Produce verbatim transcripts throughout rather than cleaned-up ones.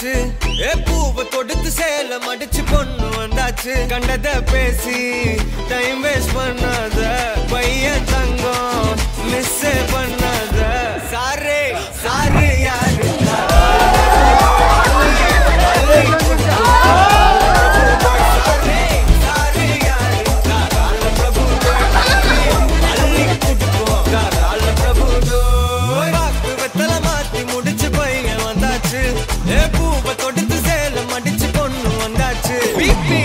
வந்தாச்சு பூவை தொடுத்து சேல மடிச்சு பொண்ணு வந்தாச்சு கண்டத பேசி டைம் வேஸ்ட் பண்ணாத பையன் தங்கம் மிஸ் பண்ணாத சாரே சாரு யாரு பூவை தொடுத்து சேல மடிச்சு பொண்ணு வந்தாச்சு பிபி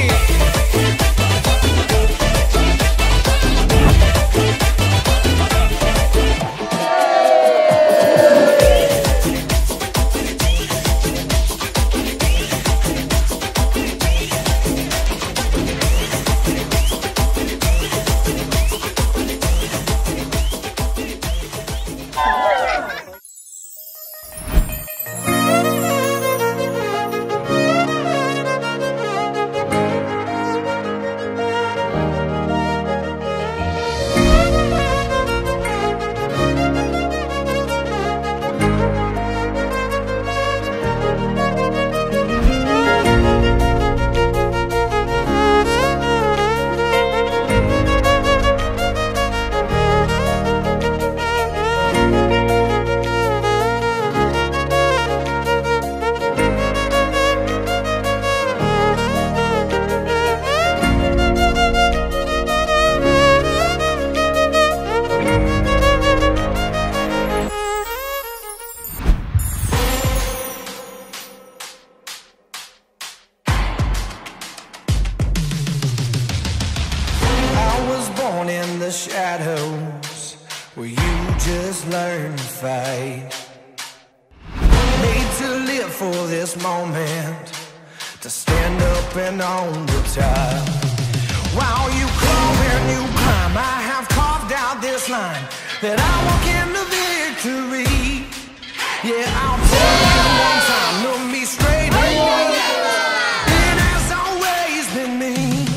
in the shadows where you just learn to fight. Made to live for this moment, to stand up and on the top. While you crawl and you climb, I have carved out this line that I walk into victory. Yeah, I'll tell you one time, look me straight in the eye. It has always been me.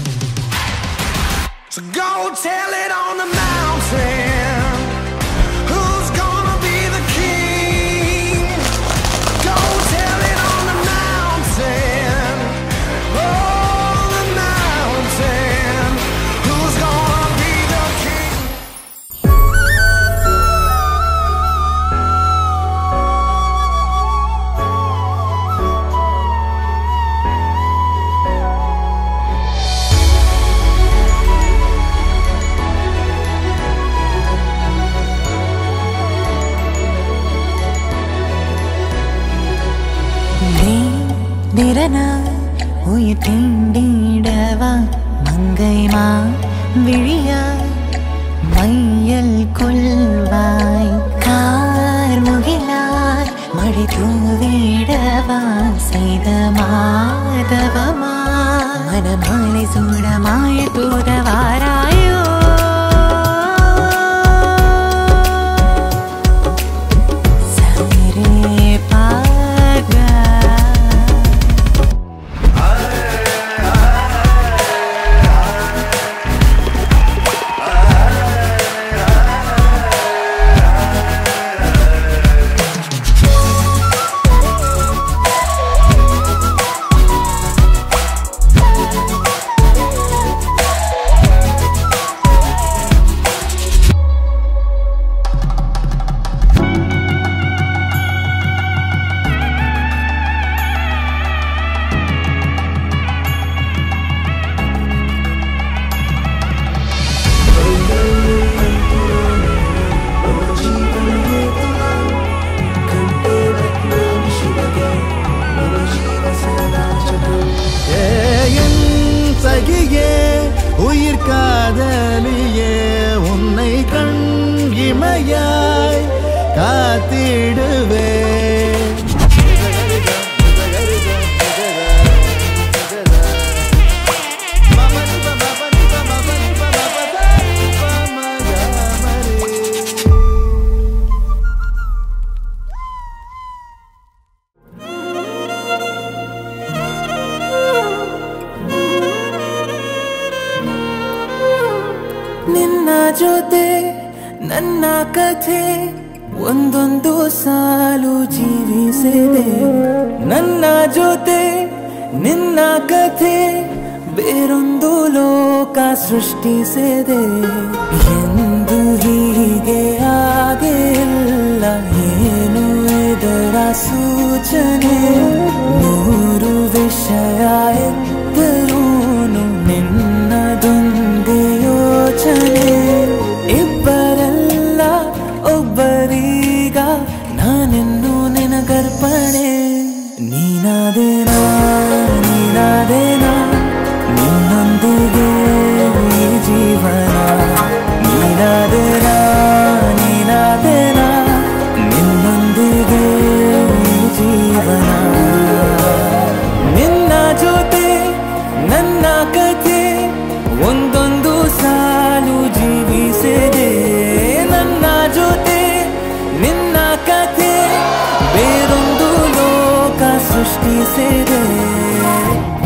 So go tell it on the mountain, who's gonna be the king? Go tell it on the mountain, oh the mountain, who's gonna be the king? Dirana, uyu tindidava, mangai ma viriya, mayal kulvai, kar mugilai, madi thuvidava, seida madavama, manamale sudamaya thudavarayo. காதலியே உன்னை கண் இமையாய் காத்திடுவே ನಿನ್ನ ಜೊತೆ ನನ್ನ ಕಥೆ ಒಂದೊಂದು ಸಾಲು ಜೀವಿಸಿದೆ ನನ್ನ ಜೊತೆ ನಿನ್ನ ಕಥೆ ಬೇರೊಂದು ಲೋಕ ಸೃಷ್ಟಿಸಿದೆ ಎಂದು ಹೀಗೆ ಆಗಿಲ್ಲ ಏನು ಇದರ ಸೂಚನೆ ನೂರು ವಿಷಯ ಎತ್ತರೂನು ನಿನ್ನದೊಂದೇ ಯೋಚನೆ ಇಬ್ಬರಲ್ಲ ಒಬ್ಬರೀಗ ನಾನೆನ್ನು ನಿನಗರ್ಪಣೆ ನೀನಾದೇನಾ ನೀನಾದೇನಾ ನಿನ್ನೊಂದಿಗೆ ಈ ಜೀವನ ನೀನಾದೇನಾ ನೀನಾದೇನಾ ನಿನ್ನೊಂದಿಗೆ ಈ ಜೀವನ ನಿನ್ನ ಜೊತೆ ನನ್ನ ಕಥೆ ಒಂದೊಂದು ಸಾಲು ಜೀವಿಸಿದೆ ನನ್ನ ಜೊತೆ ನಿನ್ನ ಕಥೆ ಬೇರೊಂದು ಲೋಕ ಸೃಷ್ಟಿಸಿದೆ